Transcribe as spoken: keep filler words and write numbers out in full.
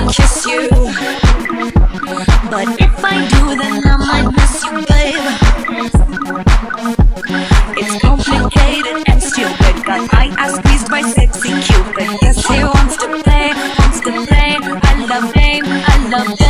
kiss you, but if I do, then I might miss you, babe. It's complicated and stupid, got my ass squeezed by sexy Cupid. Guess he wants to play, wants to play. I love fame, I love fame.